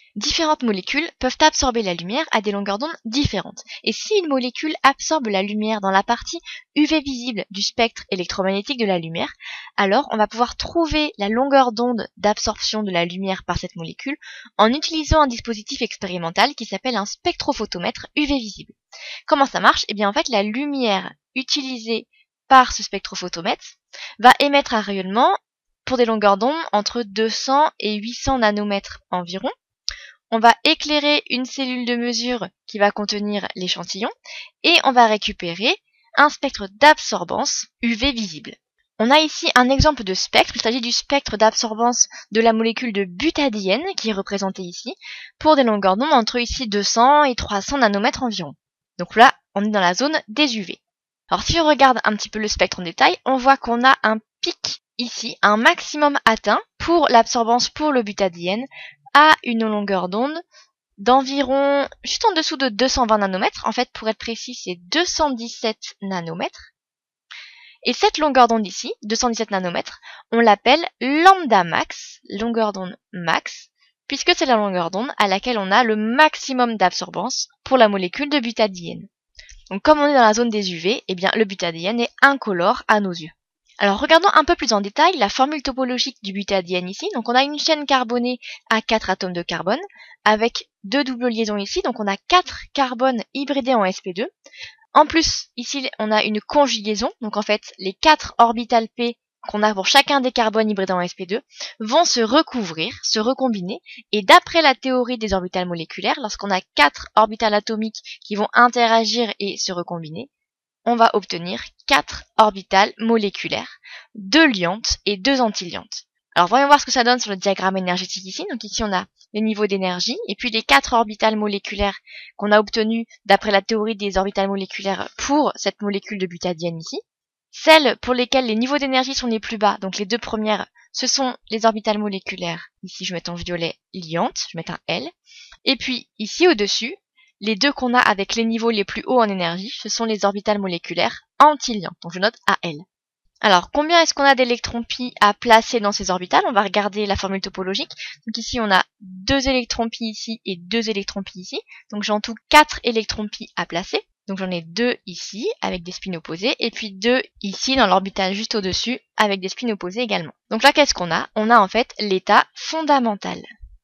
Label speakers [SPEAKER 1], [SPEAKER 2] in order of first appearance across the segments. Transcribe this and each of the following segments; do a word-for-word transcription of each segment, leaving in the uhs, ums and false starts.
[SPEAKER 1] Différentes molécules peuvent absorber la lumière à des longueurs d'onde différentes. Et si une molécule absorbe la lumière dans la partie U V visible du spectre électromagnétique de la lumière, alors on va pouvoir trouver la longueur d'onde d'absorption de la lumière par cette molécule en utilisant un dispositif expérimental qui s'appelle un spectrophotomètre U V visible. Comment ça marche? Eh bien en fait la lumière utilisée par ce spectrophotomètre va émettre un rayonnement pour des longueurs d'onde entre deux cents et huit cents nanomètres environ. On va éclairer une cellule de mesure qui va contenir l'échantillon et on va récupérer un spectre d'absorbance U V visible. On a ici un exemple de spectre, il s'agit du spectre d'absorbance de la molécule de butadiène qui est représentée ici pour des longueurs d'onde entre ici deux cents et trois cents nanomètres environ. Donc là, on est dans la zone des U V. Alors si on regarde un petit peu le spectre en détail, on voit qu'on a un pic ici, un maximum atteint pour l'absorbance pour le butadiène à une longueur d'onde d'environ juste en dessous de deux cent vingt nanomètres. En fait, pour être précis, c'est deux cent dix-sept nanomètres. Et cette longueur d'onde ici, deux cent dix-sept nanomètres, on l'appelle lambda max, longueur d'onde max, puisque c'est la longueur d'onde à laquelle on a le maximum d'absorbance pour la molécule de butadiène. Donc comme on est dans la zone des U V, eh bien le butadiène est incolore à nos yeux. Alors regardons un peu plus en détail la formule topologique du butadiène ici. Donc on a une chaîne carbonée à quatre atomes de carbone avec deux doubles liaisons ici. Donc on a quatre carbones hybridés en s p deux. En plus, ici on a une conjugaison. Donc en fait, les quatre orbitales P qu'on a pour chacun des carbones hybridés en s p deux vont se recouvrir, se recombiner. Et d'après la théorie des orbitales moléculaires, lorsqu'on a quatre orbitales atomiques qui vont interagir et se recombiner, on va obtenir quatre orbitales moléculaires, deux liantes et deux antiliantes. Alors voyons voir ce que ça donne sur le diagramme énergétique ici. Donc ici on a les niveaux d'énergie et puis les quatre orbitales moléculaires qu'on a obtenues d'après la théorie des orbitales moléculaires pour cette molécule de butadiène ici. Celles pour lesquelles les niveaux d'énergie sont les plus bas, donc les deux premières, ce sont les orbitales moléculaires. Ici je vais mettre en violet liantes, je vais mettre un L. Et puis ici au-dessus, les deux qu'on a avec les niveaux les plus hauts en énergie, ce sont les orbitales moléculaires antiliantes. Donc je note A L. Alors, combien est-ce qu'on a d'électrons pi à placer dans ces orbitales? On va regarder la formule topologique. Donc ici, on a deux électrons pi ici et deux électrons pi ici. Donc j'ai en tout quatre électrons pi à placer. Donc j'en ai deux ici avec des spins opposés et puis deux ici dans l'orbital juste au-dessus avec des spins opposés également. Donc là, qu'est-ce qu'on a? On a en fait l'état fondamental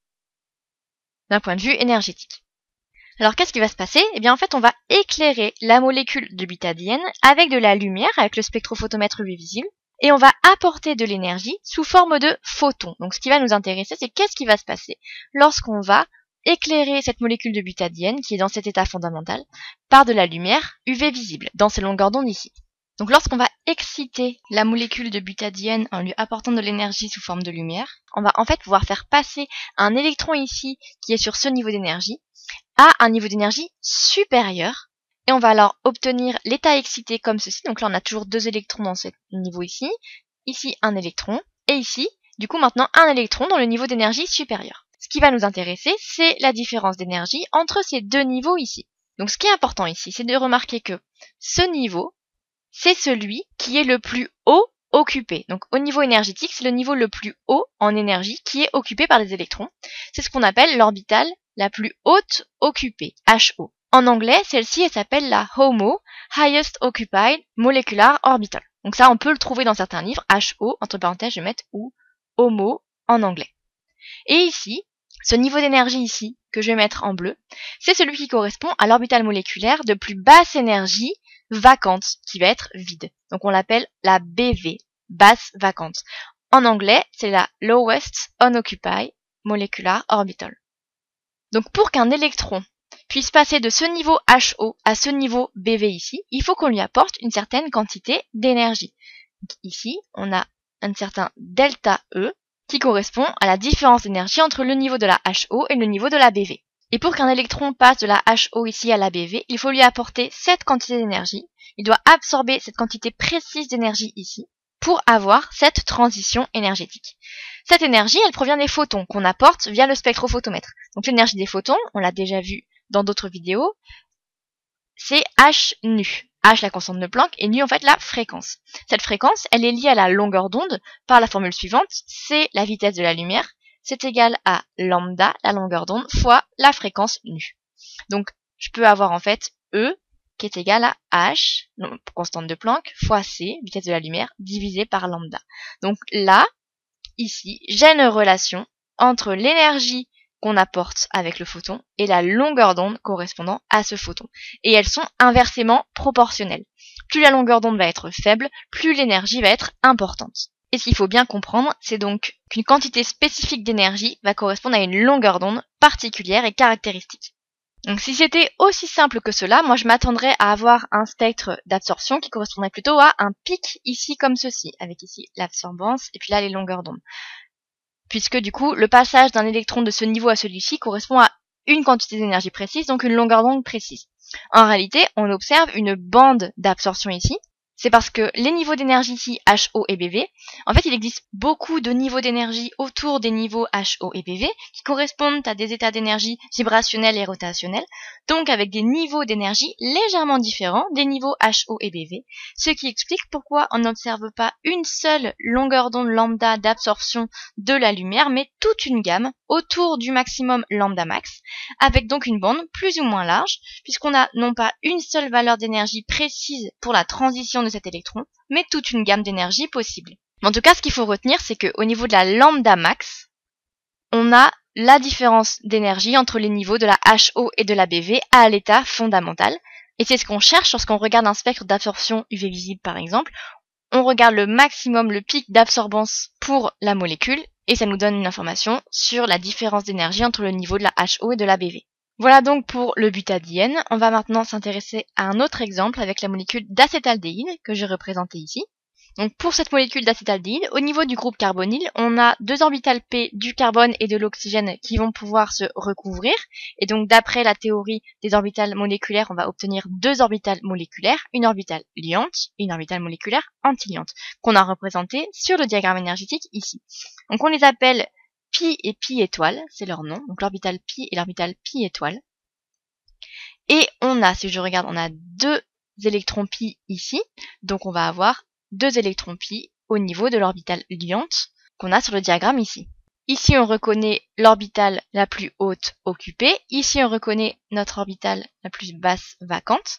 [SPEAKER 1] d'un point de vue énergétique. Alors qu'est-ce qui va se passer? Eh bien en fait on va éclairer la molécule de butadiène avec de la lumière, avec le spectrophotomètre U V visible, et on va apporter de l'énergie sous forme de photons. Donc ce qui va nous intéresser, c'est qu'est-ce qui va se passer lorsqu'on va éclairer cette molécule de butadiène, qui est dans cet état fondamental, par de la lumière U V visible, dans ces longueurs d'onde ici. Donc lorsqu'on va exciter la molécule de butadiène en lui apportant de l'énergie sous forme de lumière, on va en fait pouvoir faire passer un électron ici, qui est sur ce niveau d'énergie, à un niveau d'énergie supérieur, et on va alors obtenir l'état excité comme ceci. Donc là on a toujours deux électrons dans ce niveau ici, ici un électron, et ici du coup maintenant un électron dans le niveau d'énergie supérieur. Ce qui va nous intéresser, c'est la différence d'énergie entre ces deux niveaux ici. Donc ce qui est important ici, c'est de remarquer que ce niveau, c'est celui qui est le plus haut occupé. Donc au niveau énergétique, c'est le niveau le plus haut en énergie qui est occupé par les électrons. C'est ce qu'on appelle l'orbitale la plus haute occupée, H O. En anglais, celle-ci, elle s'appelle la H O M O, Highest Occupied Molecular Orbital. Donc ça, on peut le trouver dans certains livres, H O, entre parenthèses, je vais mettre ou H O M O en anglais. Et ici, ce niveau d'énergie ici, que je vais mettre en bleu, c'est celui qui correspond à l'orbitale moléculaire de plus basse énergie vacante, qui va être vide. Donc on l'appelle la B V, basse vacante. En anglais, c'est la Lowest Unoccupied Molecular Orbital. Donc pour qu'un électron puisse passer de ce niveau H O à ce niveau B V ici, il faut qu'on lui apporte une certaine quantité d'énergie. Ici, on a un certain delta E qui correspond à la différence d'énergie entre le niveau de la H O et le niveau de la B V. Et pour qu'un électron passe de la H O ici à la B V, il faut lui apporter cette quantité d'énergie. Il doit absorber cette quantité précise d'énergie ici pour avoir cette transition énergétique. Cette énergie, elle provient des photons qu'on apporte via le spectrophotomètre. Donc l'énergie des photons, on l'a déjà vu dans d'autres vidéos, c'est H nu. H la constante de Planck et nu en fait la fréquence. Cette fréquence, elle est liée à la longueur d'onde par la formule suivante, c'est la vitesse de la lumière, c'est égal à lambda, la longueur d'onde, fois la fréquence nu. Donc, je peux avoir en fait E qui est égal à H, donc constante de Planck, fois C, vitesse de la lumière, divisé par lambda. Donc là, ici, j'ai une relation entre l'énergie qu'on apporte avec le photon et la longueur d'onde correspondant à ce photon. Et elles sont inversement proportionnelles. Plus la longueur d'onde va être faible, plus l'énergie va être importante. Et ce qu'il faut bien comprendre, c'est donc qu'une quantité spécifique d'énergie va correspondre à une longueur d'onde particulière et caractéristique. Donc si c'était aussi simple que cela, moi je m'attendrais à avoir un spectre d'absorption qui correspondrait plutôt à un pic ici comme ceci, avec ici l'absorbance et puis là les longueurs d'onde. Puisque du coup, le passage d'un électron de ce niveau à celui-ci correspond à une quantité d'énergie précise, donc une longueur d'onde précise. En réalité, on observe une bande d'absorption ici. C'est parce que les niveaux d'énergie ici, H O et B V, en fait il existe beaucoup de niveaux d'énergie autour des niveaux H O et B V qui correspondent à des états d'énergie vibrationnels et rotationnels, donc avec des niveaux d'énergie légèrement différents des niveaux H O et B V, ce qui explique pourquoi on n'observe pas une seule longueur d'onde lambda d'absorption de la lumière, mais toute une gamme autour du maximum lambda max, avec donc une bande plus ou moins large, puisqu'on a non pas une seule valeur d'énergie précise pour la transition de cet électron, mais toute une gamme d'énergie possible. Mais en tout cas, ce qu'il faut retenir, c'est qu'au niveau de la lambda max, on a la différence d'énergie entre les niveaux de la H O et de la B V à l'état fondamental. Et c'est ce qu'on cherche lorsqu'on regarde un spectre d'absorption U V visible par exemple. On regarde le maximum, le pic d'absorbance pour la molécule, et ça nous donne une information sur la différence d'énergie entre le niveau de la H O et de la B V. Voilà donc pour le butadiène. On va maintenant s'intéresser à un autre exemple avec la molécule d'acétaldéhyde que j'ai représentée ici. Donc pour cette molécule d'acétaldéhyde, au niveau du groupe carbonyle, on a deux orbitales P du carbone et de l'oxygène qui vont pouvoir se recouvrir. Et donc d'après la théorie des orbitales moléculaires, on va obtenir deux orbitales moléculaires, une orbitale liante et une orbitale moléculaire antiliante, qu'on a représentées sur le diagramme énergétique ici. Donc on les appelle pi et pi étoile, c'est leur nom, donc l'orbitale pi et l'orbitale pi étoile. Et on a, si je regarde, on a deux électrons pi ici, donc on va avoir deux électrons pi au niveau de l'orbitale liante qu'on a sur le diagramme ici. Ici on reconnaît l'orbitale la plus haute occupée, ici on reconnaît notre orbitale la plus basse vacante.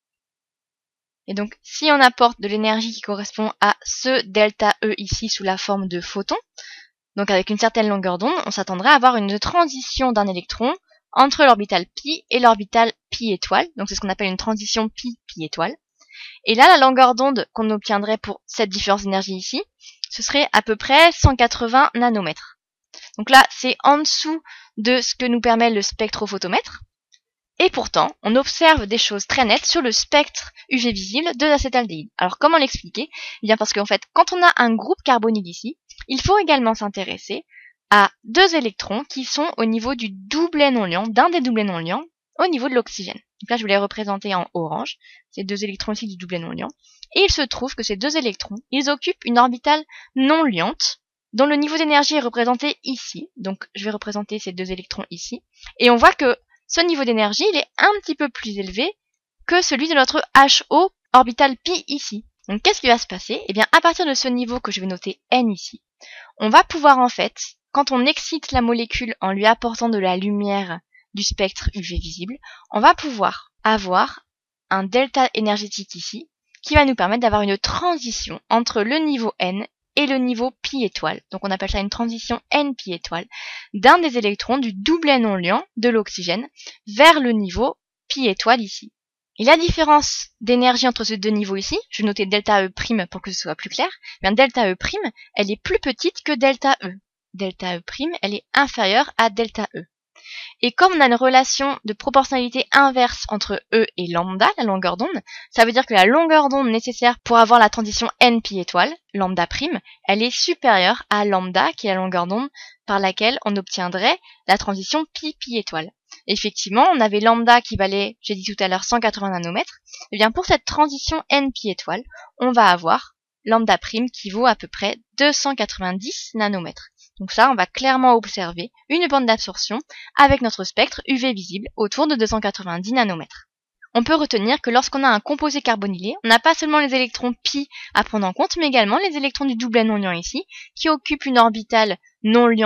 [SPEAKER 1] Et donc si on apporte de l'énergie qui correspond à ce delta E ici sous la forme de photons, donc avec une certaine longueur d'onde, on s'attendrait à avoir une transition d'un électron entre l'orbitale pi et l'orbitale pi étoile. Donc c'est ce qu'on appelle une transition pi-pi étoile. Et là, la longueur d'onde qu'on obtiendrait pour cette différence d'énergie ici, ce serait à peu près cent quatre-vingts nanomètres. Donc là, c'est en dessous de ce que nous permet le spectrophotomètre. Et pourtant, on observe des choses très nettes sur le spectre U V visible de l'acétaldéhyde. Alors comment l'expliquer? Eh bien parce qu'en fait, quand on a un groupe carbonyle ici, il faut également s'intéresser à deux électrons qui sont au niveau du doublet non liant, d'un des doublets non liants, au niveau de l'oxygène. Donc là, je vais les représenter en orange, ces deux électrons ici du doublet non liant. Et il se trouve que ces deux électrons, ils occupent une orbitale non liante, dont le niveau d'énergie est représenté ici. Donc je vais représenter ces deux électrons ici. Et on voit que ce niveau d'énergie, il est un petit peu plus élevé que celui de notre H O orbital pi ici. Donc qu'est-ce qui va se passer? Eh bien, à partir de ce niveau que je vais noter N ici, on va pouvoir en fait, quand on excite la molécule en lui apportant de la lumière du spectre U V visible, on va pouvoir avoir un delta énergétique ici qui va nous permettre d'avoir une transition entre le niveau N et le niveau pi étoile. Donc on appelle ça une transition N pi étoile d'un des électrons du doublet non liant de l'oxygène vers le niveau pi étoile ici. Et la différence d'énergie entre ces deux niveaux ici, je vais noter delta E' pour que ce soit plus clair, bien delta E', elle est plus petite que delta E. Delta E', elle est inférieure à delta E. Et comme on a une relation de proportionnalité inverse entre E et lambda, la longueur d'onde, ça veut dire que la longueur d'onde nécessaire pour avoir la transition N pi étoile, lambda', elle est supérieure à lambda, qui est la longueur d'onde par laquelle on obtiendrait la transition pi pi étoile. Effectivement, on avait lambda qui valait, j'ai dit tout à l'heure, cent quatre-vingts nanomètres. Et bien pour cette transition N pi étoile, on va avoir lambda' qui vaut à peu près deux cent quatre-vingt-dix nanomètres. Donc ça, on va clairement observer une bande d'absorption avec notre spectre U V visible autour de deux cent quatre-vingt-dix nanomètres. On peut retenir que lorsqu'on a un composé carbonylé, on n'a pas seulement les électrons pi à prendre en compte, mais également les électrons du doublet non liant ici, qui occupent une orbitale non liante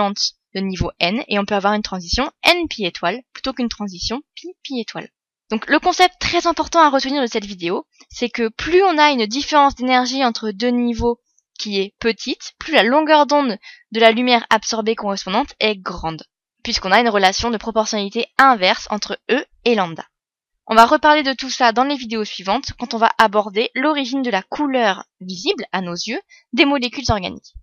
[SPEAKER 1] de niveau n, et on peut avoir une transition n pi étoile plutôt qu'une transition pi pi étoile. Donc le concept très important à retenir de cette vidéo, c'est que plus on a une différence d'énergie entre deux niveaux qui est petite, plus la longueur d'onde de la lumière absorbée correspondante est grande, puisqu'on a une relation de proportionnalité inverse entre E et lambda. On va reparler de tout ça dans les vidéos suivantes quand on va aborder l'origine de la couleur visible à nos yeux des molécules organiques.